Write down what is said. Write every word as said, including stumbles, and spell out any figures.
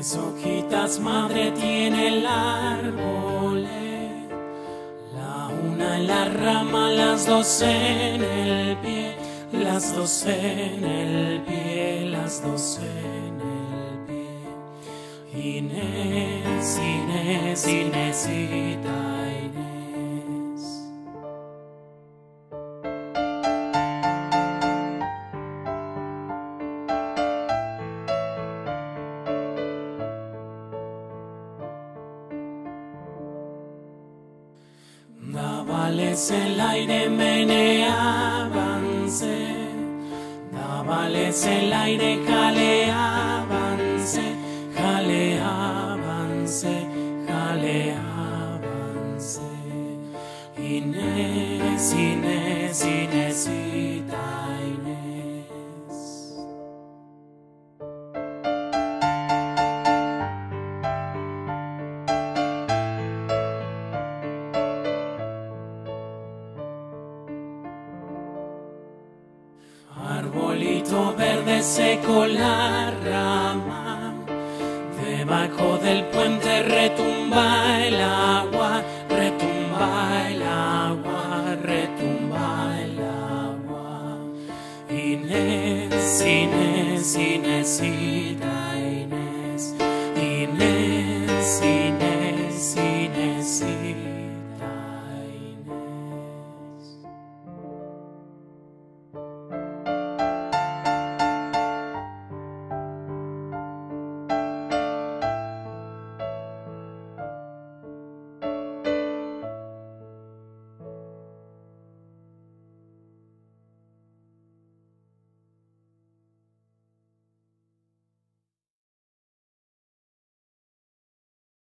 Tres hojitas madre tiene el árbol, la una en la rama, las dos en el pie, las dos en el pie, las dos en el pie. Inés, Inés, Inésita, Inés. Dábales el aire, meneábanse, dábales el aire, jaleábanse, jaleábanse, jaleábanse. Inés, Inés, Inésita, Inés. Arbolito verde seco la rama, debajo del puente retumba el agua, retumba el agua, retumba el agua. Inés, Inés, Inésita, Inés.